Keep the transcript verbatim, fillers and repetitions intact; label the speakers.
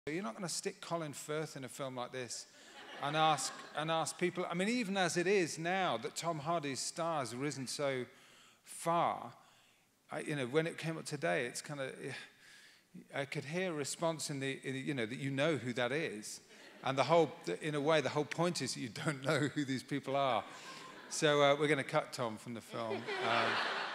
Speaker 1: You're not going to stick Colin Firth in a film like this and ask and ask people. I mean, even as it is now that Tom Hardy's star has risen so far, I, you know, when it came up today, it's kind of, I could hear a response in the, in the, you know, that you know who that is, and the whole, in a way, the whole point is that you don't know who these people are. So uh, we're going to cut Tom from the film. Um,